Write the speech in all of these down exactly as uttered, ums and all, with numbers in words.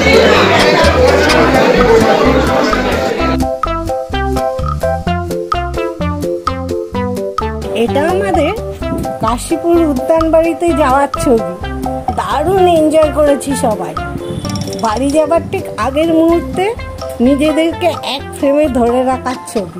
এটা আমাদের কাশীপুর উদ্যান বাড়িতে যাওয়ার ছবি। দারুণ এনজয় করেছি সবাই। বাড়ি যাবার ঠিক আগের মুহূর্তে নিজেদেরকে এক ফ্রেমে ধরে রাখার ছবি।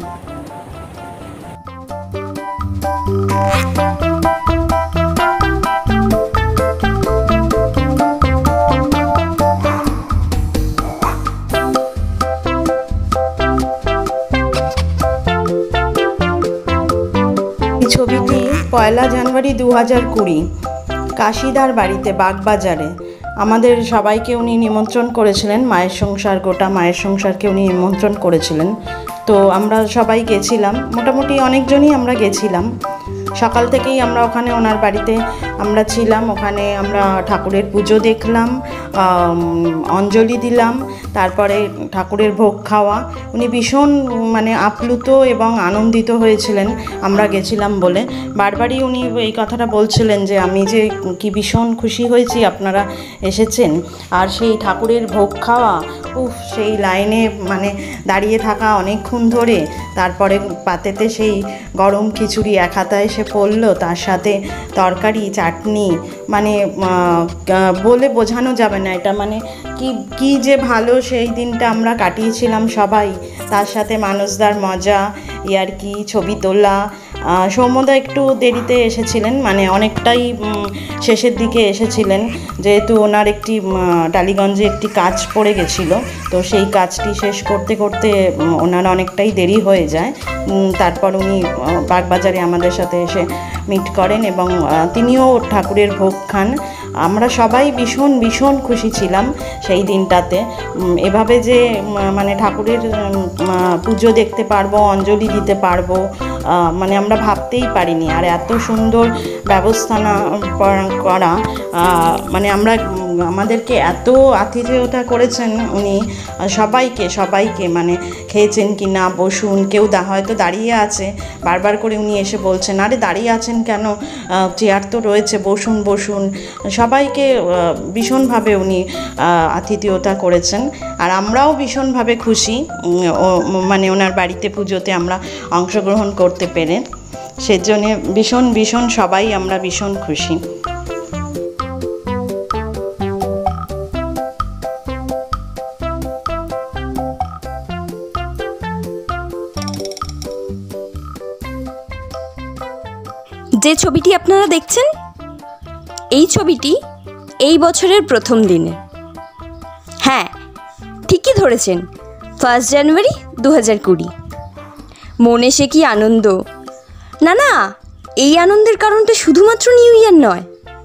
ছবিটি পয়লা জানুয়ারি দু হাজার কুড়ি কাশিদার বাড়িতে বাগবাজারে আমাদের সবাইকে উনি নিমন্ত্রণ করেছিলেন। মায়ের সংসার, গোটা মায়ের সংসারকে উনি নিমন্ত্রণ করেছিলেন। তো আমরা সবাই গেছিলাম, মোটামুটি অনেকজনই আমরা গেছিলাম। সকাল থেকেই আমরা ওখানে ওনার বাড়িতে আমরা ছিলাম। ওখানে আমরা ঠাকুরের পুজো দেখলাম, অঞ্জলি দিলাম, তারপরে ঠাকুরের ভোগ খাওয়া। উনি ভীষণ মানে আপ্লুত এবং আনন্দিত হয়েছিলেন আমরা গেছিলাম বলে। বারবারই উনি এই কথাটা বলছিলেন যে আমি যে কি ভীষণ খুশি হয়েছি আপনারা এসেছেন। আর সেই ঠাকুরের ভোগ খাওয়া, উফ, সেই লাইনে মানে দাঁড়িয়ে থাকা অনেকক্ষণ ধরে, তারপরে পাতেতে সেই গরম খিচুড়ি এক হাতায় এসে পড়লো, তার সাথে তরকারি, চাটনি, মানে বলে বোঝানো যাবে না এটা মানে কি কি যে ভালো সেই দিনটা আমরা কাটিয়েছিলাম সবাই। তার সাথে মানুষদার মজা, ইয়ার্কি, ছবি তোলা। সৌম্যদা একটু দেরিতে এসেছিলেন, মানে অনেকটাই শেষের দিকে এসেছিলেন, যেহেতু ওনার একটি টালিগঞ্জে একটি কাজ পড়ে গেছিল। তো সেই কাজটি শেষ করতে করতে ওনার অনেকটাই দেরি হয়ে যায়। তারপর উনি বাগবাজারে আমাদের সাথে এসে মিট করেন এবং তিনিও ঠাকুরের ভোগ খান। আমরা সবাই ভীষণ ভীষণ খুশি ছিলাম সেই দিনটাতে। এভাবে যে মানে ঠাকুরের পুজো দেখতে পারবো, অঞ্জলি দিতে পারবো, মানে আমরা ভাবতেই পারিনি। আর এত সুন্দর ব্যবস্থানা করা, মানে আমরা আমাদেরকে এত আতিথেয়তা করেছেন উনি সবাইকে সবাইকে মানে খেয়েছেন কি না, বসুন, কেউ দা হয়তো দাঁড়িয়ে আছে, বারবার করে উনি এসে বলছেন আরে দাঁড়িয়ে আছেন কেন, চেয়ার তো রয়েছে, বসুন বসুন। সবাইকে ভীষণভাবে উনি আতিথেয়তা করেছেন। আর আমরাও ভীষণভাবে খুশি মানে ওনার বাড়িতে পুজোতে আমরা অংশগ্রহণ করতে পেরে। সেজন্য ভীষণ ভীষণ সবাই আমরা ভীষণ খুশি। যে ছবিটি আপনারা দেখছেন, এই ছবিটি এই বছরের প্রথম দিনে। হ্যাঁ, ঠিকই ধরেছেন, ফার্স্ট জানুয়ারি দু হাজার কুড়ি। মনে সে কি আনন্দ! না না, এই আনন্দের কারণটা শুধুমাত্র নিউ ইয়ার নয়।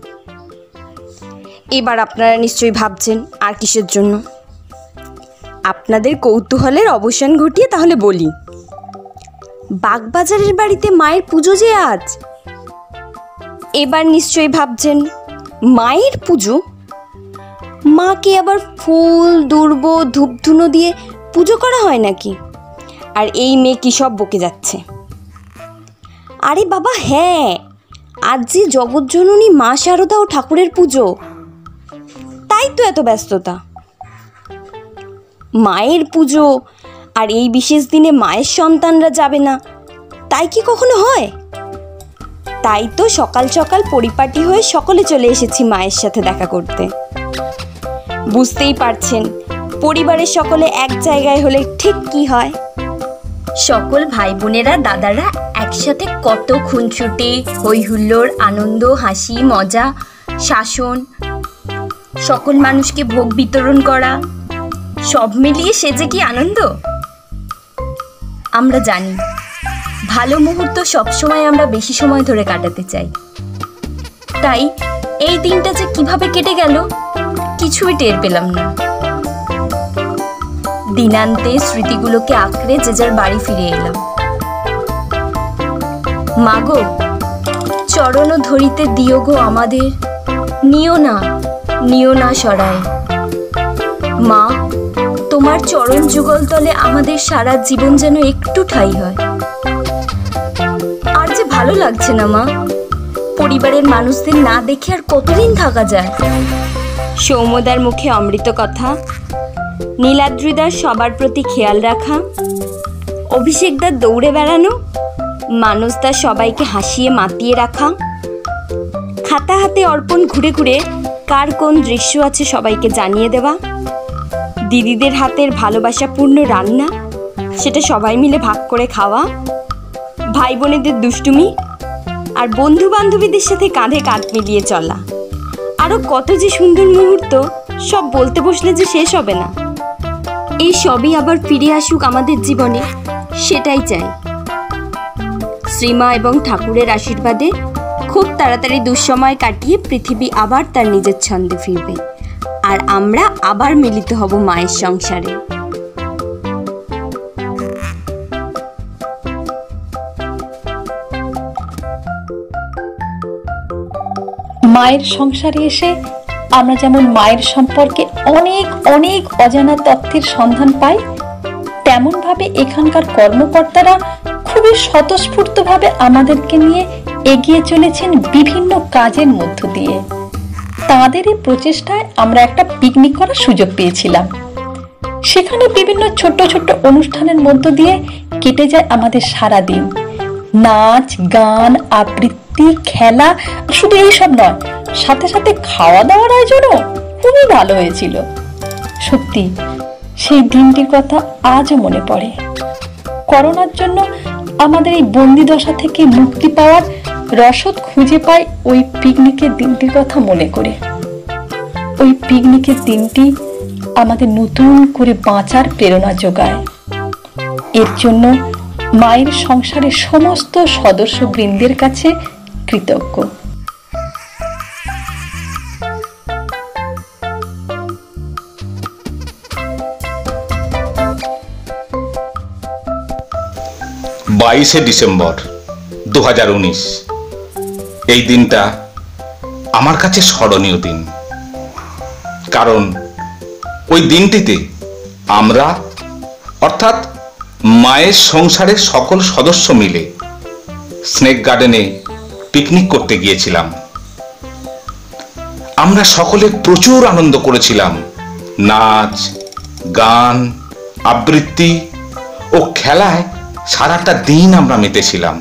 এবার আপনারা নিশ্চয়ই ভাবছেন আর কিসের জন্য। আপনাদের কৌতূহলের অবসান ঘটিয়ে তাহলে বলি, বাগবাজারের বাড়িতে মায়ের পুজো যে আজ। এবার নিশ্চয়ই ভাবছেন মায়ের পুজো, মাকে আবার ফুল, দুর্ব, ধূপধুনো দিয়ে পুজো করা হয় নাকি? আর এই মেয়ে কী সব বকে যাচ্ছে। আরে বাবা হ্যাঁ, আজ যে জগৎজননী মা শারদা ও ঠাকুরের পুজো, তাই তো এত ব্যস্ততা। মায়ের পুজো আর এই বিশেষ দিনে মায়ের সন্তানরা যাবে না, তাই কি কখনো হয়? তাই তো সকাল সকাল পরিপাটি হয়ে সকলে চলে এসেছি মায়ের সাথে দেখা করতে। বুঝতেই পারছেন, পরিবারের সকলে এক জায়গায় হলে ঠিক কি হয়। সকল ভাই বোনেরা, দাদারা একসাথে কত খুনসুটি, হই হুল্লোড়, আনন্দ, হাসি, মজা, শাসন, সকল মানুষকে ভোগ বিতরণ করা, সব মিলিয়ে সে যে কি আনন্দ। আমরা জানি ভালো মুহূর্ত সবসময় আমরা বেশি সময় ধরে কাটাতে চাই। তাই এই দিনটা যে কিভাবে কেটে গেল কিছুই টের পেলাম না। দিনান্তে স্মৃতিগুলোকে আঁকড়ে যে যার বাড়ি ফিরে এলাম। মাগো, চরণ ধরিতে দিও গো আমাদের, নিও না নিও না সরায়। মা, তোমার চরণ যুগল তলে আমাদের সারা জীবন যেন একটু ঠাঁই হয়। আর যে ভালো লাগছে না মা, পরিবারের মানুষদের না দেখে আর কতদিন থাকা যায়। সৌম্যদার মুখে অমৃত কথা, নীলাদ্রিদার সবার প্রতি খেয়াল রাখা, অভিষেকদার দৌড়ে বেড়ানো, মানসদার সবাইকে হাসিয়ে মাতিয়ে রাখা, খাতা হাতে অর্পণ ঘুরে ঘুরে কার কোন দৃশ্য আছে সবাইকে জানিয়ে দেওয়া, দিদিদের হাতের ভালোবাসাপূর্ণ রান্না সেটা সবাই মিলে ভাগ করে খাওয়া, ভাই বোনেদের দুষ্টুমি আর বন্ধু বান্ধবীদের সাথে কাঁধে কাঁধ মিলিয়ে চলা, আরও কত যে সুন্দর মুহূর্ত, সব বলতে বসলে যে শেষ হবে না। এই সবই আবার ফিরে আসুক আমাদের জীবনে, সেটাই চাই। শ্রীমা এবং ঠাকুরের আশীর্বাদে খুব তাড়াতাড়ি দুঃসময় কাটিয়ে পৃথিবী আবার তার নিজের ছন্দে ফিরবে, আর আমরা আবার মিলিত হব মায়ের সংসারে। মায়ের সংসারে এসে আমরা যেমন মায়ের সম্পর্কে অনেক অনেক অজানা তথ্যের সন্ধান পাই, তেমনভাবে এখানকার কর্মকর্তারা খুবই স্বতঃস্ফূর্তভাবে আমাদেরকে নিয়ে এগিয়ে চলেছেন বিভিন্ন কাজের মধ্য দিয়ে। তাদের এই প্রচেষ্টায় আমরা একটা পিকনিক করার সুযোগ পেয়েছিলাম। সেখানে বিভিন্ন ছোট্ট ছোট্ট অনুষ্ঠানের মধ্য দিয়ে কেটে যায় আমাদের সারা দিন। নাচ, গান, আবৃত্তি, খেলা, শুধু এইসব নয়, সাথে সাথে খাওয়া দাওয়ার আয়োজনও খুবই ভালো হয়েছিল। সত্যি সেই দিনটির কথা আজও মনে পড়ে। করোনার জন্য আমাদের এই বন্দি দশা থেকে মুক্তি পাওয়ার রসদ খুঁজে পাই ওই পিকনিকের দিনটির কথা মনে করে। ওই পিকনিকের দিনটি আমাদের নতুন করে বাঁচার প্রেরণা যোগায়। এর জন্য মায়ের সংসারের সমস্ত সদস্যবৃন্দের কাছে কৃতজ্ঞ। বাইশে ডিসেম্বর দু হাজার উনিশ, এই দিনটা আমার কাছে স্মরণীয় দিন। কারণ ওই দিনটিতে আমরা অর্থাৎ মায়ের সংসারের সকল সদস্য মিলে স্নেক গার্ডেনে পিকনিক করতে গিয়েছিলাম। আমরা সকলে প্রচুর আনন্দ করেছিলাম। নাচ, গান, আবৃত্তি ও খেলায় সারাটা দিন আমরা মেতেছিলাম।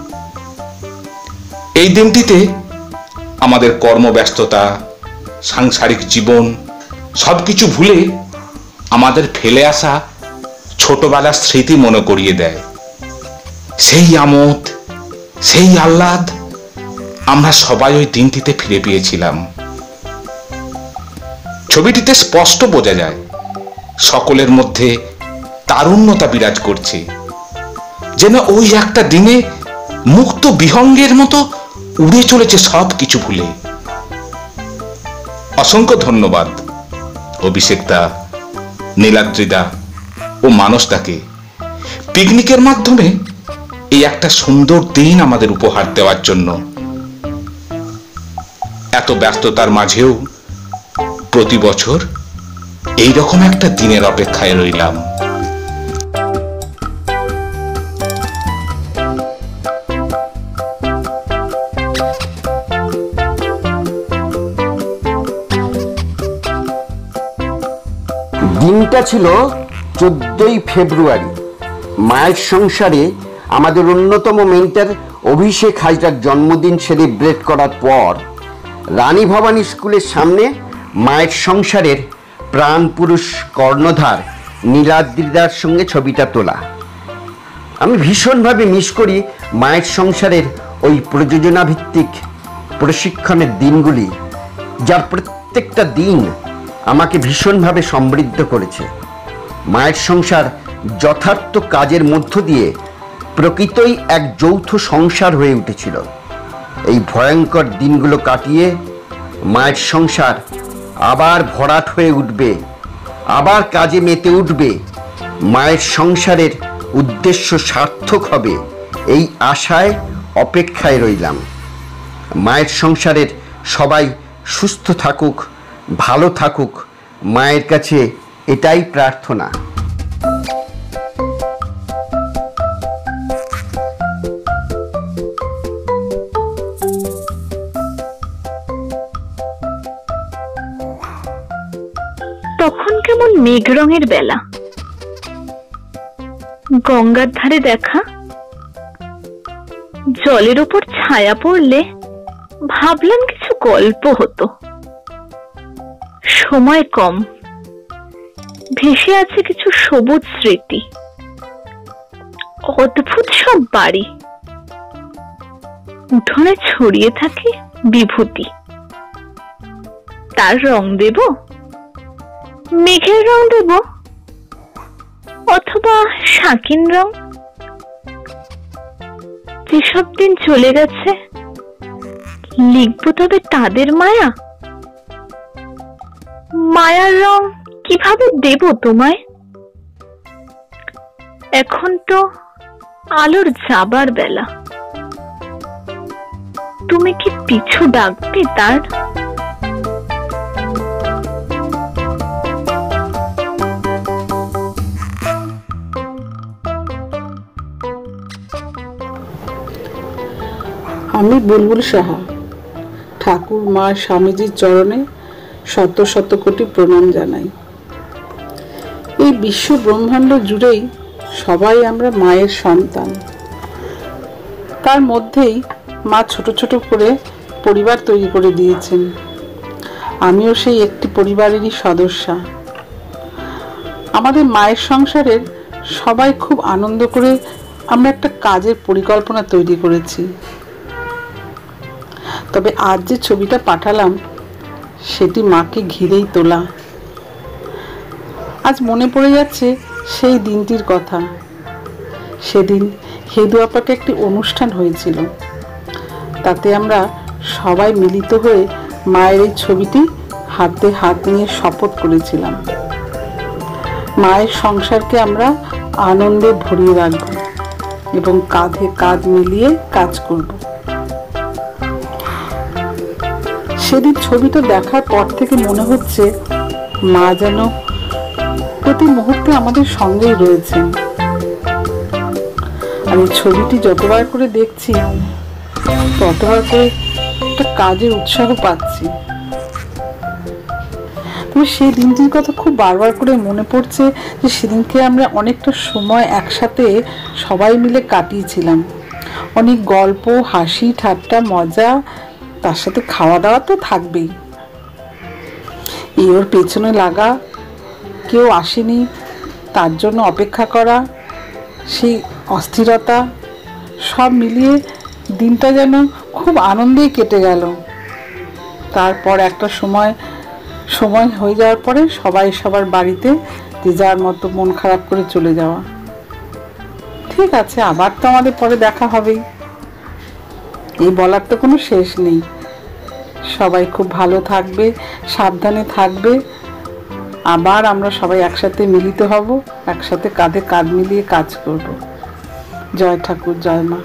এই দিনটিতে আমাদের কর্মব্যস্ততা, সাংসারিক জীবন সবকিছু ভুলে আমাদের ফেলে আসা ছোটবেলার স্মৃতি মনে করিয়ে দেয়। সেই আমোদ, সেই আহ্লাদ আমরা সবাই ওই দিনটিতে ফিরে পেয়েছিলাম। ছবিটিতে স্পষ্ট বোঝা যায় সকলের মধ্যে তারুণ্যতা বিরাজ করছে, যেন ওই একটা দিনে মুক্ত বিহঙ্গের মতো উড়ে চলেছে সব কিছু ভুলে। অসংখ্য ধন্যবাদ অভিষেকদা, নীলাদ্রিদা ও মানসদাকে পিকনিকের মাধ্যমে এই একটা সুন্দর দিন আমাদের উপহার দেওয়ার জন্য। এত ব্যস্ততার মাঝেও প্রতি বছর এইরকম একটা দিনের অপেক্ষায় রইলাম। দিনটা ছিল চোদ্দই ফেব্রুয়ারি। মায়ের সংসারে আমাদের অন্যতম মেন্টর অভিষেক হাজরার জন্মদিন সেলিব্রেট করার পর রানী ভবানী স্কুলের সামনে মায়ের সংসারের প্রাণ পুরুষ কর্ণধার নীলাদ্রিদার সঙ্গে ছবিটা তোলা। আমি ভীষণভাবে মিস করি মায়ের সংসারের ওই প্রযোজনা ভিত্তিক প্রশিক্ষণের দিনগুলি, যার প্রত্যেকটা দিন আমাকে ভীষণভাবে সমৃদ্ধ করেছে। মায়ের সংসার যথার্থ কাজের মধ্য দিয়ে প্রকৃতই এক যৌথ সংসার হয়ে উঠেছিল। এই ভয়ঙ্কর দিনগুলো কাটিয়ে মায়ের সংসার আবার ভরাট হয়ে উঠবে, আবার কাজে মেতে উঠবে। মায়ের সংসারের উদ্দেশ্য সার্থক হবে, এই আশায় অপেক্ষায় রইলাম। মায়ের সংসারের সবাই সুস্থ থাকুক, ভালো থাকুক, মায়ের কাছে এটাই প্রার্থনা। কেমন মেঘ রঙের বেলা, গঙ্গার ধারে দেখা, জলের ওপর ছায়া পড়লে ভাবলাম কিছু গল্প হতো। সময় কম, ভেসে আছে কিছু সবুজ স্মৃতি, অদ্ভুত সব বাড়ি, উঠোনে ছড়িয়ে থাকে বিভূতি। তার রং দেব, মেঘের রং দেব, অথবা শাকিন রং। যেসব দিন চলে গেছে লিখবো তবে তাদের মায়া। মায়ার রং কিভাবে দেব তোমায়? এখন তো আলোর যাবার বেলা, তুমি কি পিছু ডাকবে তার? আমি বুলবুল সাহা ঠাকুর মা স্বামীজির চরণে শত শত কোটি প্রণাম জানাই। এই বিশ্ব ব্রহ্মাণ্ড জুড়েই সবাই আমরা মায়ের সন্তান। তার মধ্যেই মা ছোট ছোট করে পরিবার তৈরি করে দিয়েছেন। আমিও সেই একটি পরিবারেরই সদস্যা। আমাদের মায়ের সংসারের সবাই খুব আনন্দ করে আমরা একটা কাজের পরিকল্পনা তৈরি করেছি। তবে আজ যে ছবিটা পাঠালাম সেটি মাকে ঘিরেই তোলা। আজ মনে পড়ে যাচ্ছে সেই দিনটির কথা। সেদিন হেদু আপাকে একটি অনুষ্ঠান হয়েছিল, তাতে আমরা সবাই মিলিত হয়ে মায়ের এই ছবিটি হাতে হাত নিয়ে শপথ করেছিলাম। মায়ের সংসারকে আমরা আনন্দে ভরিয়ে রাখব এবং কাঁধে কাঁধ মিলিয়ে কাজ করব। সেদিন ছবিটা দেখার পর থেকে মনে হচ্ছে মা যেন প্রতি মুহূর্তে আমাদের সঙ্গেই রয়েছেন। আর এই ছবিটি যতবার করে দেখছি ততবার করে একটা কাজের উৎসাহ পাচ্ছি। তবে সেই দিনটির কথা খুব বারবার করে মনে পড়ছে যে সেদিনকে আমরা অনেকটা সময় একসাথে সবাই মিলে কাটিয়েছিলাম। অনেক গল্প, হাসি, ঠাট্টা, মজা, তার সাথে খাওয়া দাওয়া তো থাকবেই। এই ওর পেছনে লাগা, কেউ আসেনি তার জন্য অপেক্ষা করা, সেই অস্থিরতা সব মিলিয়ে দিনটা যেন খুব আনন্দেই কেটে গেল। তারপর একটা সময় সময় হয়ে যাওয়ার পরে সবাই সবার বাড়িতে যে যার মতো মন খারাপ করে চলে যাওয়া। ঠিক আছে, আবার তো আমাদের পরে দেখা হবেই, এই বলার তো কোনো শেষ নেই। সবাই খুব ভালো থাকবে, সাবধানে থাকবে। আবার আমরা সবাই একসাথে মিলিত হব, একসাথে কাঁধে কাঁধ মিলিয়ে কাজ করব। জয় ঠাকুর, জয় মা।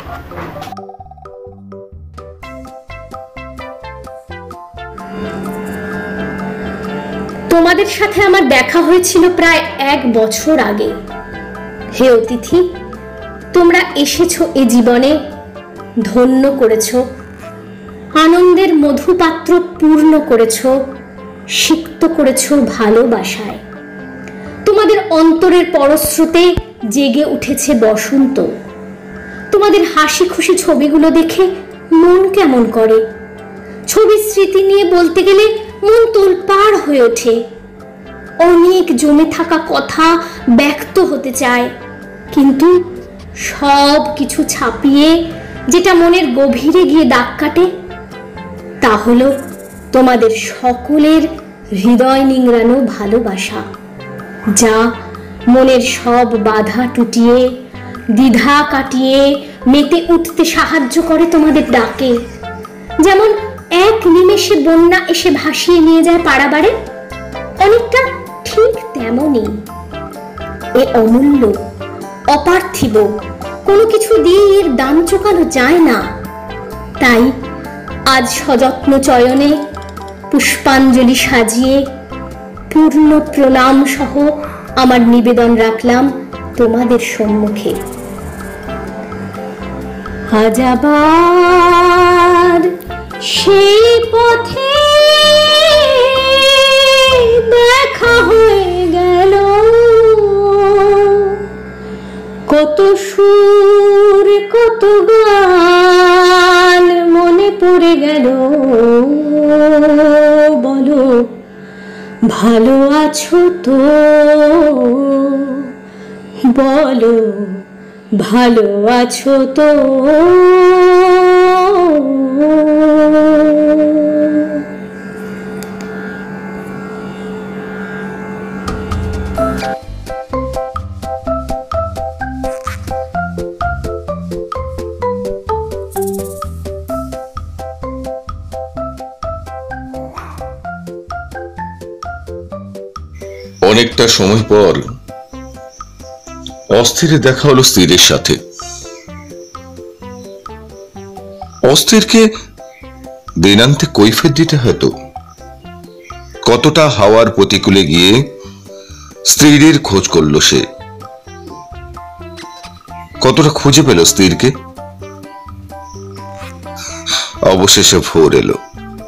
তোমাদের সাথে আমার দেখা হয়েছিল প্রায় এক বছর আগে। হে অতিথি, তোমরা এসেছো এ জীবনে, ধন্য করেছো, আনন্দের মধুপাত্র পূর্ণ করেছো, সিক্ত করেছো ভালোবাসায়। তোমাদের অন্তরের পরশ্রুতে জেগে উঠেছে বসন্ত। তোমাদের হাসি খুশি ছবিগুলো দেখে মন কেমন করে। ছবির স্মৃতি নিয়ে বলতে গেলে মন তোলপাড় হয়ে ওঠে। অনেক জমে থাকা কথা ব্যক্ত হতে চায়, কিন্তু সব কিছু ছাপিয়ে যেটা মনের গভীরে গিয়ে দাগ কাটে তা হলো তোমাদের সকলের হৃদয় নিংড়ানো ভালোবাসা, যা মনের সব বাধা টুটিয়ে দ্বিধা কাটিয়ে মেতে উঠতে সাহায্য করে তোমাদের ডাকে। যেমন এক নিমেষে বন্যা এসে ভাসিয়ে নিয়ে যায় পাড়াবাড়ে, অনেকটা ঠিক তেমনই এ অমূল্য, অপার্থিব কোনো কিছু দিয়ে এর দাম চোকানো যায় না। তাই আজ সযত্ন চয়নে পুষ্পাঞ্জলি সাজিয়ে পূর্ণ প্রণাম সহ আমার নিবেদন রাখলাম তোমাদের সম্মুখে। আজ আবার সেই পথে দেখা হয়ে গান মনে পড়ে গেল, বলো ভালো আছো তো, বলো ভালো আছো তো। অনেকটা সময় পর অস্থিরের দেখা হলো স্ত্রীর সাথে। অস্থিরকে দিনান্তে কৈফিয়ত দিতে হতো কতটা হাওয়ার প্রতিকূলে গিয়ে স্ত্রীর খোঁজ করলো সে, কতটা খুঁজে পেল স্ত্রীকে। অবশেষে ভোর এলো,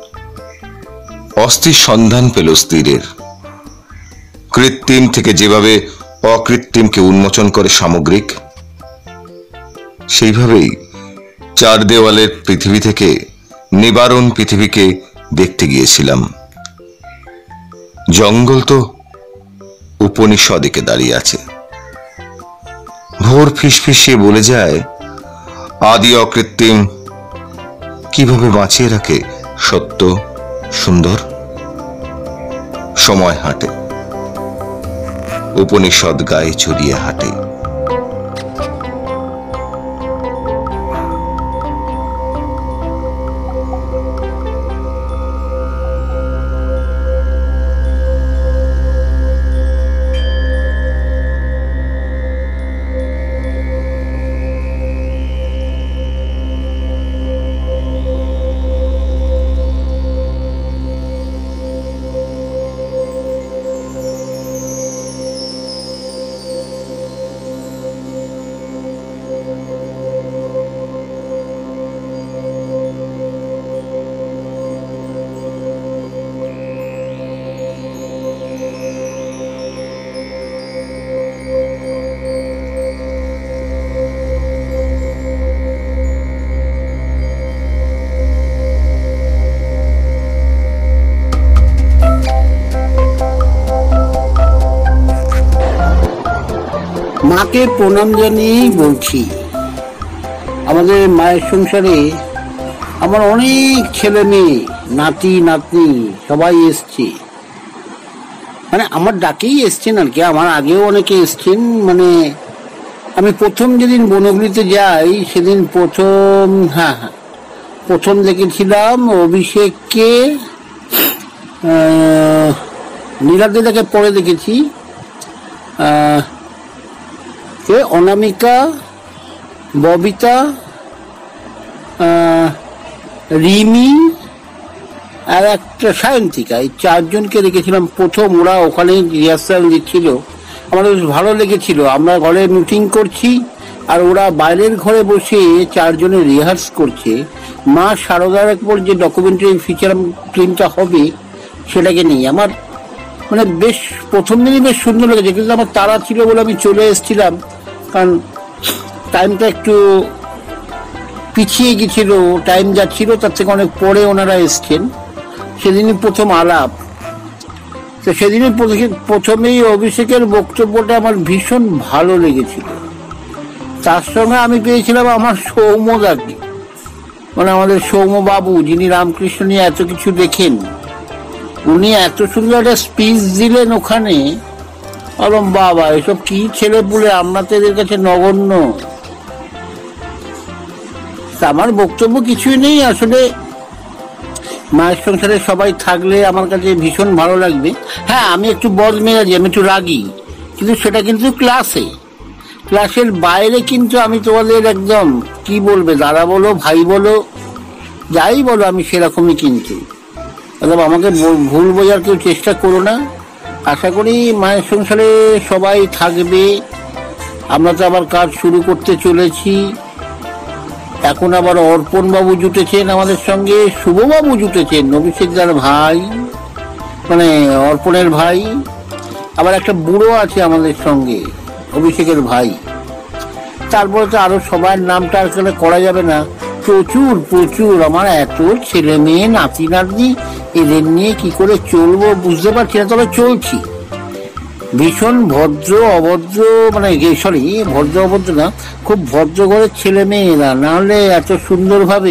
অস্থির সন্ধান পেল স্ত্রীর। কৃত্রিম থেকে যেভাবে অকৃত্রিমকে উন্মোচন করে সামগ্রিক, সেইভাবেই চার দেওয়ালের পৃথিবী থেকে নিবারণ পৃথিবীকে দেখতে গিয়েছিলাম। জঙ্গল তো উপনিষদিকে দাঁড়িয়ে আছে। ভোর ফিসফিসিয়ে বলে যায়, আদি অকৃত্রিম কিভাবে বাঁচিয়ে রাখে সত্য সুন্দর। সময় হাঁটে, উপনিষদ গায়ে চড়িয়ে হাঁটে। মাকে প্রণাম জানিয়েই বলছি, আমাদের মায়ের সংসারে আমার অনেক ছেলে মেয়ে, নাতি নাতনি সবাই এসছে। মানে আমার ডাকেই এসছেন আর কি, আমার আগেও অনেকে এসছেন। মানে আমি প্রথম যেদিন বনগুলিতে যাই সেদিন প্রথম হ্যাঁ হ্যাঁ প্রথম দেখেছিলাম অভিষেককে, নীলাদিদাকে পরে দেখেছি, অনামিকা, ববিতা, রিমি আর একটা সায়ন্তিকা, এই চারজনকে দেখেছিলাম প্রথম। ওরা ওখানে রিহার্সাল দিচ্ছিল, আমাদের বেশ ভালো লেগেছিল। আমরা ঘরে মিটিং করছি আর ওরা বাইরের ঘরে বসে চারজনে রিহার্স করছে। মা শারদার উপর যে ডকুমেন্টারি ফিচার ফিল্মটা হবে সেটাকে নিয়ে আমার মানে বেশ প্রথম দিনই বেশ সুন্দর লেগেছে। কিন্তু আমার তাড়া ছিল বলে আমি চলে এসেছিলাম, কারণ টাইমটা একটু পিছিয়ে গেছিল, টাইম যাচ্ছিল, তার থেকে অনেক পরে ওনারা এসছেন। সেদিনই প্রথম আলাপ, তো সেদিনই প্রথমেই অভিষেকের বক্তব্যটা আমার ভীষণ ভালো লেগেছিল। তার সঙ্গে আমি পেয়েছিলাম আমার সৌম্যদাকে, মানে আমাদের সৌম্যবাবু, যিনি রামকৃষ্ণ নিয়ে এত কিছু দেখেন। উনি এত সুন্দর একটা স্পিচ দিলেন ওখানে, বললাম বাবা এসব কি ছেলে পুলে, আমরা তো এদের কাছে নগণ্য। আমার বক্তব্য কিছুই নেই, আসলে মায়ের সংসারে সবাই থাকলে আমার কাছে ভীষণ ভালো লাগবে। হ্যাঁ আমি একটু বদমেজাজি, আমি একটু রাগি, কিন্তু সেটা কিন্তু ক্লাসে, ক্লাসের বাইরে কিন্তু আমি তোমাদের একদম কি বলবে, দাদা বলো ভাই বলো যাই বলো, আমি সেরকমই। কিন্তু আমাকে ভুল বোঝার কেউ চেষ্টা করো না। আশা করি মায়ের সংসারে সবাই থাকবে। আমরা তো আবার কাজ শুরু করতে চলেছি। এখন আবার অর্পণ বাবু জুটেছেন আমাদের সঙ্গে, শুভবাবু জুটেছেন, অভিষেকদার ভাই, মানে অর্পণের ভাই। আবার একটা বুড়ো আছে আমাদের সঙ্গে, অভিষেকের ভাই। তারপরে তো আরো সবার নামটা আসলে করা যাবে না, প্রচুর প্রচুর আমার এত ছেলে মেয়ে নাতি নাতনি, এদের নিয়ে কি করে চলবো বুঝতে পারছি না, তবে চলছি। ভীষণ ভদ্র অভদ্র, মানে সরি ভদ্র অভদ্র না, খুব ভদ্র ঘরের ছেলে মেয়েরা, নাহলে এত সুন্দরভাবে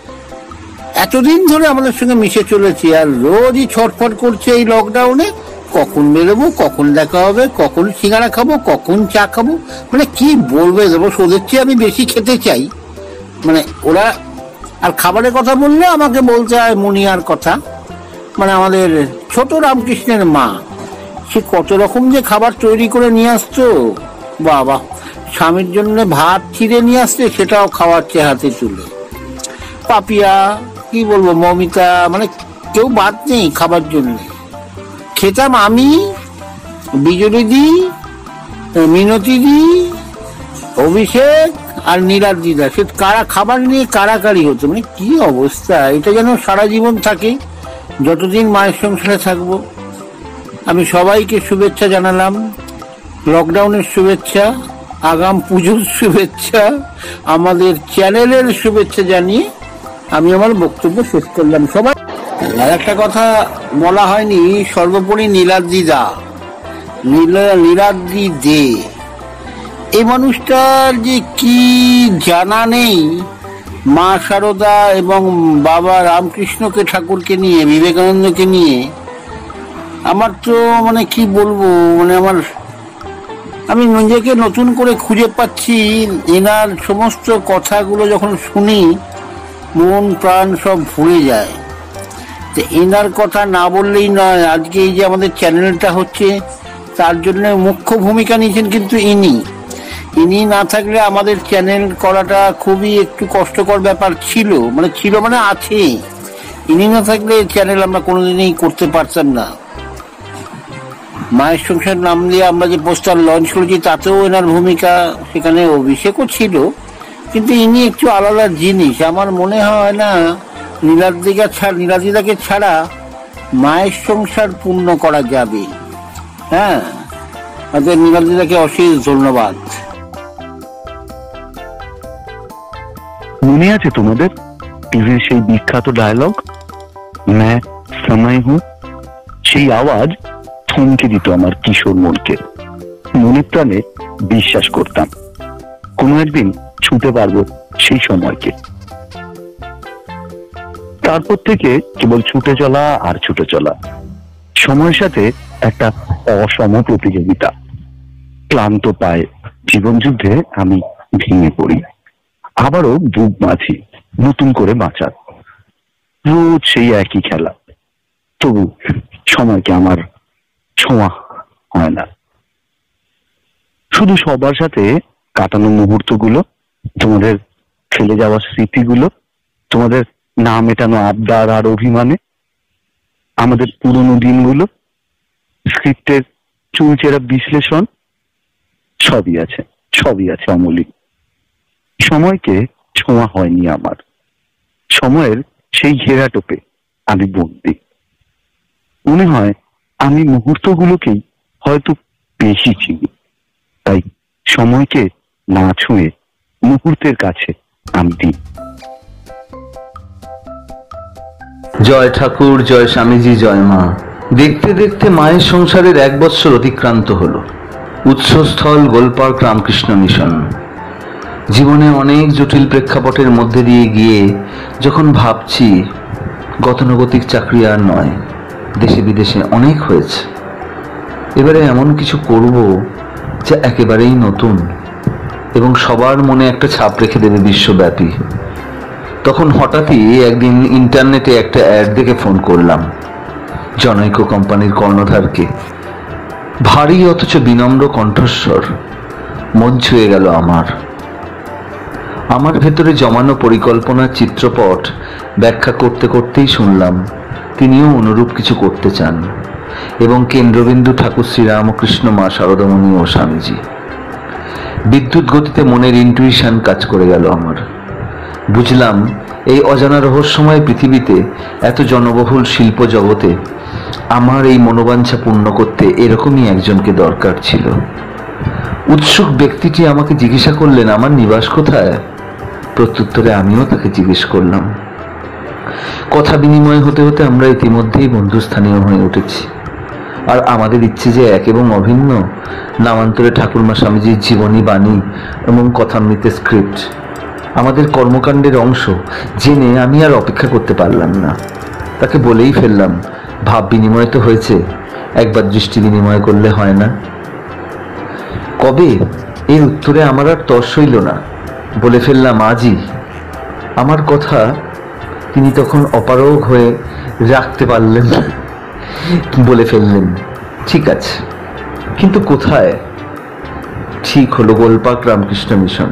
এতদিন ধরে আমাদের সঙ্গে মিশে চলেছি, আর রোজই ছটফট করছে এই লকডাউনে কখন বেরোবো, কখন দেখা হবে, কখন সিঙ্গারা খাবো, কখন চা খাবো, মানে কি বলবে দেবো, ওদের চেয়ে আমি বেশি খেতে চাই। মানে ওরা আর খাবারের কথা বললে আমাকে বলতে হয় মুনিয়ার কথা, মানে আমাদের ছোট রামকৃষ্ণের মা, সে কত রকম যে খাবার তৈরি করে নিয়ে আসতো, বাবা, স্বামীর জন্য ভাত ছিঁড়ে নিয়ে আসছে সেটাও খাওয়াচ্ছে হাতে তুলে। পাপিয়া, কি বলবো, মমিতা, মানে কেউ বাদ নেই খাবার জন্য। খেতাম আমি, বিজলি দি, মিনতি দি, অভিষেক আর নীলার দিদা, সে কারা খাবার নিয়ে কারাকারি হতো, মানে কি অবস্থা। এটা যেন সারা জীবন থাকে, যতদিন মায়ের সংসারে থাকবো। আমি সবাইকে শুভেচ্ছা জানালাম, লকডাউনের শুভেচ্ছা, আগাম পুজোর শুভেচ্ছা, আমাদের চ্যানেলের শুভেচ্ছা জানিয়ে আমি আমার বক্তব্য শেষ করলাম। সবাই আর একটা কথা বলা হয়নি, সর্বোপরি নীলাদ্রি দা, নীলাদ্রি দে, এই মানুষটার যে কি জানা নেই মা শারদা এবং বাবা রামকৃষ্ণকে ঠাকুরকে নিয়ে, বিবেকানন্দকে নিয়ে। আমার তো মানে কি বলবো, মানে আমার আমি নিজেকে নতুন করে খুঁজে পাচ্ছি। এনার সমস্ত কথাগুলো যখন শুনি মন প্রাণ সব ভরে যায়। তো এনার কথা না বললেই নয়, আজকে এই যে আমাদের চ্যানেলটা হচ্ছে তার জন্য মুখ্য ভূমিকা নিয়েছেন কিন্তু ইনি। ইনি না থাকলে আমাদের চ্যানেল করাটা খুবই একটু কষ্টকর ব্যাপার ছিল, মানে ছিল মানে আছে। ইনি না থাকলে চ্যানেল আমরা কোনোদিনই করতে পারতাম না। মায়ের সংসার নাম দিয়ে আমরা যে পোস্টার লঞ্চ করেছি তাতেও এনার ভূমিকা, সেখানে অভিষেকও ছিল, কিন্তু ইনি একটু আলাদা জিনিস। আমার মনে হয় না নীলাদ্রিকা ছাড়া নীলাদ্রিদাকে ছাড়া মায়ের সংসার পূর্ণ করা যাবে। হ্যাঁ, তাদের নীলাদ্রিদাকে অশেষ ধন্যবাদ। মনে আছে তোমাদের টিভির সেই বিখ্যাত ডায়লগ, मैं समय हूं? সেই আওয়াজ থমকে দিত আমার কিশোর মনকে। মনে প্রাণে বিশ্বাস করতাম কোনো একদিন ছুঁতে পারবো সেই সময়কে। তারপর থেকে কেবল ছুটে চলা আর ছুটে চলা, সময়ের সাথে একটা অসম প্রতিযোগিতা। ক্লান্ত পায়ে জীবন যুদ্ধে আমি ভেঙে পড়ি, আবারও বুক বাঁধি নতুন করে বাঁচার। রোজ সেই একই খেলা, তবু সময়কে আমার ছোঁয়া হয় না। শুধু সবার সাথে কাটানো মুহূর্তগুলো, তোমাদের ফেলে যাওয়া স্মৃতিগুলো, তোমাদের না মেটানো আবদার আর অভিমানে, আমাদের পুরনো দিনগুলো, স্ক্রিপ্টের চুলচেরা বিশ্লেষণ, সবই আছে, সবই আছে অমূল্য। সময়কে ছোঁয়া হয়নি আমার। সময়ের সেই ঘেরাটোপে আমি বন্দী। মনে হয় আমি মুহূর্তগুলোকেই হয়তো বেশি চিনি, তাই সময়কে না ছুঁয়ে মুহূর্তের কাছে আমি দিই। জয় ঠাকুর, জয় স্বামীজি, জয় মা। দেখতে দেখতে মায়ের সংসারের এক বৎসর অতিক্রান্ত হলো। উৎসস্থল গোলপার্ক রামকৃষ্ণ মিশন। জীবনে অনেক জটিল প্রেক্ষাপটের মধ্যে দিয়ে গিয়ে যখন ভাবছি গতানুগতিক চাকরি আর নয়, দেশে বিদেশে অনেক হয়েছে, এবারে এমন কিছু করব যা একেবারেই নতুন এবং সবার মনে একটা ছাপ রেখে দেবে বিশ্বব্যাপী। তখন হঠাৎই একদিন ইন্টারনেটে একটা অ্যাড দেখে ফোন করলাম জনৈক কোম্পানির কর্ণধারকে। ভারী অথচ বিনম্র কণ্ঠস্বর মন ছুঁয়ে গেল আমার। আমার ভেতরে জমানো পরিকল্পনার চিত্রপট ব্যাখ্যা করতে করতেই শুনলাম তিনিও অনুরূপ কিছু করতে চান এবং কেন্দ্রবিন্দু ঠাকুর শ্রীরামকৃষ্ণ, মা শারদামণি ও স্বামীজি। বিদ্যুৎ গতিতে মনের ইন্টুইশন কাজ করে গেল আমার। বুঝলাম এই অজানা রহস্যময় পৃথিবীতে, এত জনবহুল শিল্প জগতে আমার এই মনোবাঞ্ছা পূর্ণ করতে এরকমই একজনকে দরকার ছিল। উৎসুক ব্যক্তিটি আমাকে জিজ্ঞাসা করলেন আমার নিবাস কোথায়। প্রত্যুত্তরে আমিও তাকে জিজ্ঞেস করলাম। কথা বিনিময় হতে হতে আমরা ইতিমধ্যেই বন্ধুস্থানীয় হয়ে উঠেছি। আর আমাদের ইচ্ছে যে এক এবং অভিন্ন। নামান্তরে ঠাকুরমা স্বামীজির জীবনী বাণী এবং কথামৃতের স্ক্রিপ্ট আমাদের কর্মকাণ্ডের অংশ জেনে আমি আর অপেক্ষা করতে পারলাম না। তাকে বলেই ফেললাম, ভাব বিনিময় তো হয়েছে, একবার দৃষ্টি বিনিময় করলে হয় না? কবে? এর উত্তরে আমার আর তর সইল না, বলে ফেললাম আজই। আমার কথা তিনি তখন অপারগ হয়ে রাখতে পারলেন, বলে ফেললেন ঠিক আছে, কিন্তু কোথায়? ঠিক হলো গোলপাক রামকৃষ্ণ মিশন।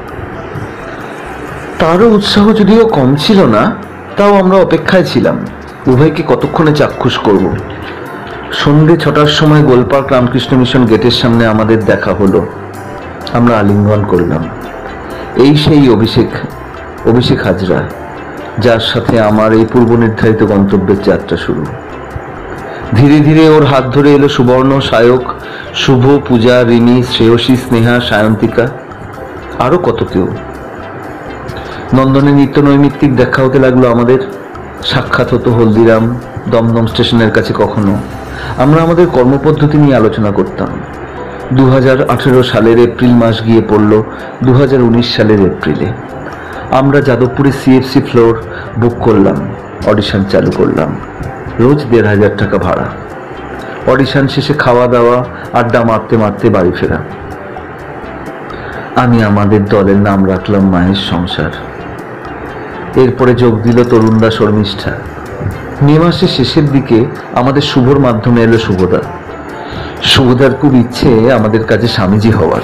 তারও উৎসাহ যদিও কম ছিল না, তাও আমরা অপেক্ষায় ছিলাম উভয়কে কতক্ষণে চাক্ষুষ করব। সন্ধ্যে ছটার সময় গোলপাক রামকৃষ্ণ মিশন গেটের সামনে আমাদের দেখা হলো। আমরা আলিঙ্গন করলাম। এই সেই অভিষেক অভিষেক হাজরা, যার সাথে আমার এই পূর্ব নির্ধারিত গন্তব্যের যাত্রা শুরু। ধীরে ধীরে ওর হাত ধরে এলো সুবর্ণ, সায়ক, শুভ, পূজা, রিমি, শ্রেয়সী, স্নেহা, সায়ন্তিকা, আরো কত কেউ। নন্দনে নিত্য নৈমিত্তিক দেখা হতে লাগলো আমাদের। সাক্ষাৎ হতো হলদিরাম, দমদম স্টেশনের কাছে কখনো। আমরা আমাদের কর্মপদ্ধতি নিয়ে আলোচনা করতাম। দু হাজার আঠেরো সালের এপ্রিল মাস গিয়ে পড়ল দু হাজার উনিশ সালের এপ্রিলে। আমরা যাদবপুরে সিএফসি ফ্লোর বুক করলাম, অডিশন চালু করলাম। রোজ দেড় হাজার টাকা ভাড়া। অডিশন শেষে খাওয়া দাওয়া, আড্ডা মারতে মারতে বাড়ি ফেরা। আমি আমাদের দলের নাম রাখলাম মায়ের সংসার। এরপরে যোগ দিল তরুণদা, শর্মিষ্ঠা। মে মাসের শেষের দিকে আমাদের শুভর মাধ্যমে এলো শুভদা। শুভদার খুব ইচ্ছে আমাদের কাছে স্বামীজি হওয়ার।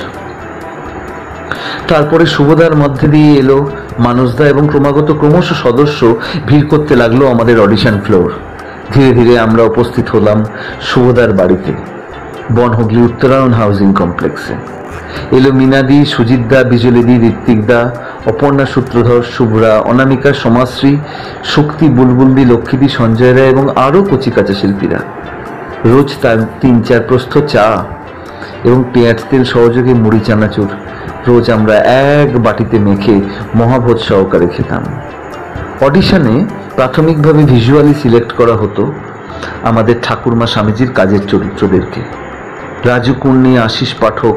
তারপরে শুভদার মধ্যে দিয়ে এলো মানসদা এবং ক্রমাগত ক্রমশ সদস্য ভিড় করতে লাগলো আমাদের অডিশন ফ্লোর। ধীরে ধীরে আমরা উপস্থিত হলাম শুভদার বাড়িতে, বনহুগলি উত্তরায়ণ হাউজিং কমপ্লেক্সে। এলো মিনাদি, সুজিতদা, বিজলিদি, ঋত্বিকদা, অপর্ণা, সূত্রধর, শুভ্রা, অনামিকা, সমাশ্রী, শক্তি, বুলবুলদি, লক্ষ্মীদি, সঞ্জয় রায় এবং আরও কচিকাচা শিল্পীরা। রোজ তার তিন চার প্রস্থ চা এবং পেঁয়াজ তেল সহযোগে মুড়ি চানাচুর রোজ আমরা এক বাটিতে মেখে মহাভোজ সহকারে খেতাম। অডিশনে প্রাথমিকভাবে ভিজুয়ালি সিলেক্ট করা হতো আমাদের ঠাকুরমা স্বামীজির কাজের চরিত্রদেরকে। রাজু কুন্নি, আশিস পাঠক,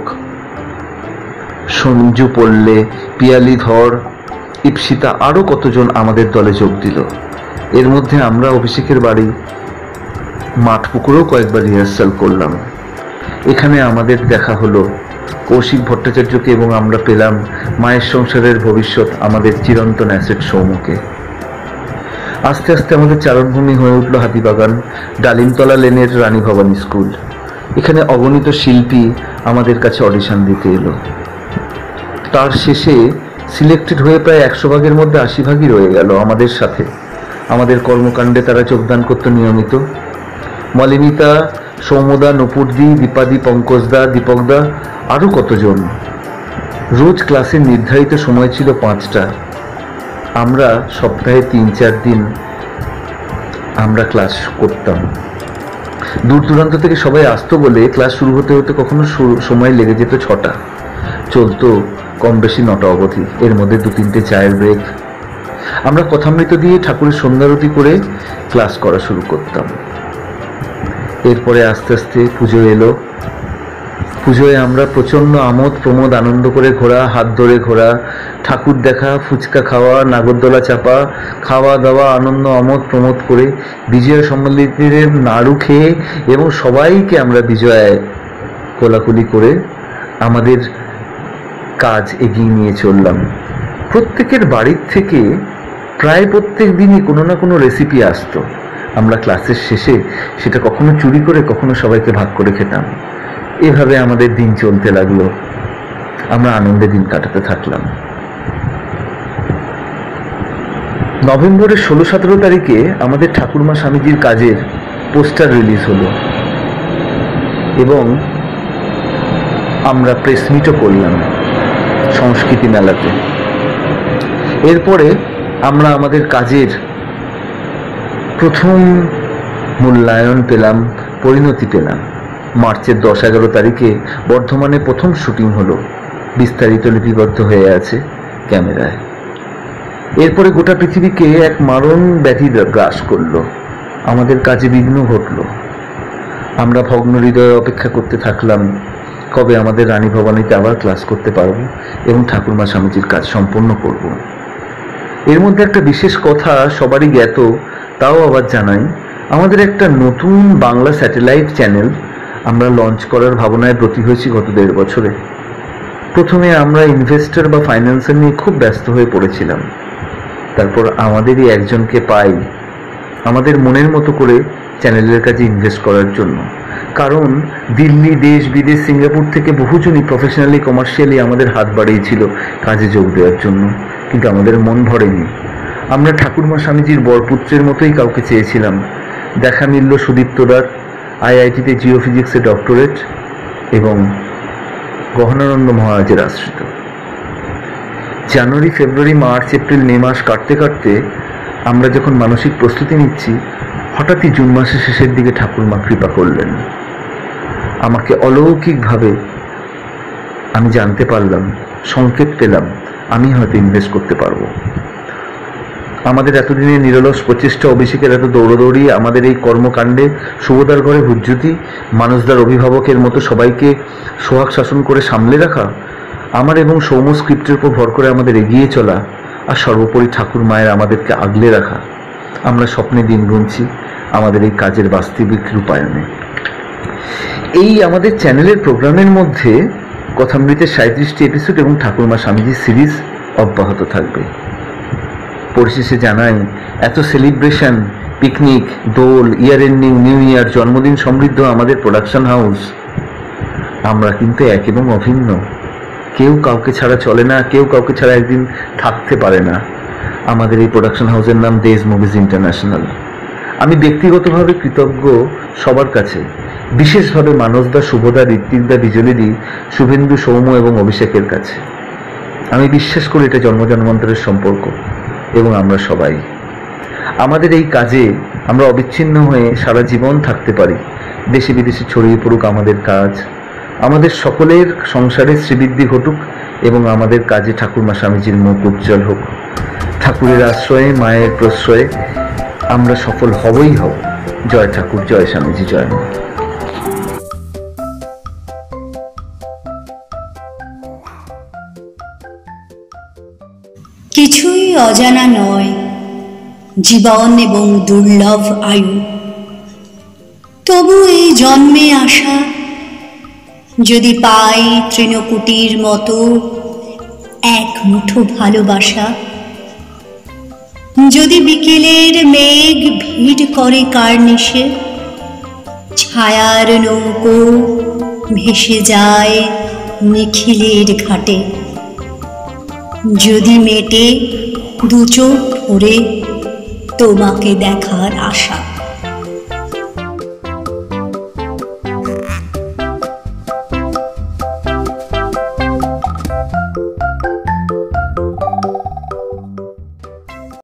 সঞ্জু পল্লে, পিয়ালি ধর, ইপসিতা, আরও কতজন আমাদের দলে যোগ দিল। এর মধ্যে আমরা অভিষেকের বাড়ি মাঠ পুকুরেও কয়েকবার রিহার্সাল করলাম। এখানে আমাদের দেখা হলো কৌশিক ভট্টাচার্যকে এবং আমরা পেলাম মায়ের সংসারের ভবিষ্যৎ আমাদের চিরন্তন অ্যাসেট সৌমকে। আস্তে আস্তে আমাদের চারণভূমি হয়ে উঠল হাতিবাগান, ডালিমতলা লেনের রানী ভবানী স্কুল। এখানে অগণিত শিল্পী আমাদের কাছে অডিশন দিতে এলো। তার শেষে সিলেক্টেড হয়ে প্রায় একশো ভাগের মধ্যে আশি ভাগই রয়ে গেল আমাদের সাথে। আমাদের কর্মকাণ্ডে তারা যোগদান করত নিয়মিত। মলিনিতা, সৌমদা, নপুরদি, দীপাদি, পঙ্কজদা, দীপকদা, আরও কতজন। রোজ ক্লাসের নির্ধারিত সময় ছিল পাঁচটা। আমরা সপ্তাহে তিন চার দিন আমরা ক্লাস করতাম। দূর দূরান্ত থেকে সবাই আসতো বলে ক্লাস শুরু হতে হতে কখনো সময় লেগে যেত ছটা, চলতো কম বেশি নটা অবধি। এর মধ্যে দু তিনটে চায়ের ব্রেক। আমরা কথামৃত দিয়ে ঠাকুরের সন্ধ্যারতি করে ক্লাস করা শুরু করতাম। এরপরে আস্তে আস্তে পুজো এলো। পুজোয় আমরা প্রচণ্ড আমোদ প্রমোদ আনন্দ করে ঘোরা, হাত ধরে ঘোরা, ঠাকুর দেখা, ফুচকা খাওয়া, নাগরদোলা চাপা, খাওয়া দাওয়া, আনন্দ আমোদ প্রমোদ করে বিজয়া সম্মিলিতের নাড়ু খেয়ে এবং সবাইকে আমরা বিজয়ায় কোলাকুলি করে আমাদের কাজ এগিয়ে নিয়ে চললাম। প্রত্যেকের বাড়ির থেকে প্রায় প্রত্যেক দিনই কোনো না কোনো রেসিপি আসতো। আমরা ক্লাসের শেষে সেটা কখনো চুরি করে কখনো সবাইকে ভাগ করে খেতাম। এভাবে আমাদের দিন চলতে লাগলো। আমরা আনন্দে দিন কাটাতে থাকলাম। নভেম্বরের ষোলো সতেরো তারিখে আমাদের ঠাকুরমা স্বামীজির কাজের পোস্টার রিলিজ হলো এবং আমরা প্রেস মিটও করলাম সংস্কৃতি মেলাতে। এরপরে আমরা আমাদের কাজের প্রথম মূল্যায়ন পেলাম, পরিণতি পেলাম। মার্চের দশ এগারো তারিখে বর্ধমানে প্রথম শুটিং হলো, বিস্তারিত লিপিবদ্ধ হয়ে আছে ক্যামেরায়। এরপরে গোটা পৃথিবীকে এক মারণ ব্যাধি গ্রাস করলো, আমাদের কাজে বিঘ্ন ঘটল। আমরা ভগ্ন হৃদয়ে অপেক্ষা করতে থাকলাম কবে আমাদের রানী ভবানীতে আবার ক্লাস করতে পারবো এবং ঠাকুরমা স্বামীজির কাজ সম্পন্ন করব। এর মধ্যে একটা বিশেষ কথা সবারই জ্ঞাত, তাও আবার জানাই, আমাদের একটা নতুন বাংলা স্যাটেলাইট চ্যানেল আমরা লঞ্চ করার ভাবনায় ব্রতী হয়েছি গত দেড় বছরে। প্রথমে আমরা ইনভেস্টর বা ফাইন্যান্সার নিয়ে খুব ব্যস্ত হয়ে পড়েছিলাম। তারপর আমাদেরই একজনকে পাই আমাদের মনের মতো করে চ্যানেলের কাজে ইনভেস্ট করার জন্য। কারণ দিল্লি, দেশ বিদেশ, সিঙ্গাপুর থেকে বহুজনই প্রফেশনালি কমার্শিয়ালি আমাদের হাত বাড়িয়েছিল কাজে যোগ দেওয়ার জন্য, কিন্তু আমাদের মন ভরেনি। আমরা ঠাকুরমা স্বামীজির বরপুত্রের মতোই কাউকে চেয়েছিলাম। দেখা মিলল সুদীপ্তদার, আইআইটিতে জিওফিজিক্সে ডক্টরেট এবং গহনানন্দ মহারাজের আশ্রিত। জানুয়ারি, ফেব্রুয়ারি, মার্চ, এপ্রিল, মে মাস কাটতে কাটতে আমরা যখন মানসিক প্রস্তুতি নিচ্ছি, হঠাৎই জুন মাসের শেষের দিকে ঠাকুরমা কৃপা করলেন। আমাকে অলৌকিকভাবে আমি জানতে পারলাম, সংকেত পেলাম আমি হয়তো ইনভেস্ট করতে পারবো। আমাদের এতদিনের নিরলস প্রচেষ্টা, অভিষেকের এত দৌড়দৌড়ি, আমাদের এই কর্মকাণ্ডে সুভদার ঘরে হুজ্জুতি, মানুষদার অভিভাবকের মতো সবাইকে সোহাগ শাসন করে সামলে রাখা, আমার এবং সৌম্য স্ক্রিপ্টের উপর ভর করে আমাদের এগিয়ে চলা, আর সর্বোপরি ঠাকুর মায়ের আমাদেরকে আগলে রাখা, আমরা স্বপ্নে দিন গুনছি আমাদের এই কাজের বাস্তবিক রূপায়ণে। এই আমাদের চ্যানেলের প্রোগ্রামের মধ্যে কথামৃতের সাঁইত্রিশটি এপিসোড এবং ঠাকুরমা স্বামীজি সিরিজ অব্যাহত থাকবে। পরিশেষে জানাই, এত celebration, picnic, Dol, year ending, new year, জন্মদিন সমৃদ্ধ আমাদের প্রোডাকশন হাউস, আমরা কিন্তু এক এবং অভিন্ন। কেউ কাউকে ছাড়া চলে না, কেউ কাউকে ছাড়া একদিন থাকতে পারে না। আমাদের এই প্রোডাকশন হাউসের নাম দেজ মুভিজ ইন্টারন্যাশনাল। আমি ব্যক্তিগতভাবে কৃতজ্ঞ সবার কাছে, বিশেষভাবে মানসদা, শুভদা, ঋত্বিকদা, বিজলিদি, শুভেন্দু, সৌম্য এবং অভিষেকের কাছে। আমি বিশ্বাস করি এটা জন্মজন্মান্তরের সম্পর্ক এবং আমরা সবাই আমাদের এই কাজে আমরা অবিচ্ছিন্ন হয়ে সারা জীবন থাকতে পারি। দেশে বিদেশে ছড়িয়ে পড়ুক আমাদের কাজ, আমাদের সকলের সংসারে শ্রীবৃদ্ধি ঘটুক এবং আমাদের কাজে ঠাকুরমা স্বামীজির মুখ উজ্জ্বল হোক। ঠাকুরের আশ্রয়ে, মায়ের প্রশ্রয়ে আমরা সফল হবই হব। জয় ঠাকুর, জয় স্বামীজি, জয় মা। কিছুই অজানা নয় জীবন এবং দুর্লভ আয়ু, তবু এই জন্মে আসা যদি পাই তৃণকুটির মতো এক মুঠো ভালোবাসা, যদি বিকেলের মেঘ ভিড় করে কার্নিশে, ছায়ার নৌকো ভেসে যায় নিখিলের ঘাটে, যদি মেটে দু চোখ ভরে তোমাকে দেখার আশা।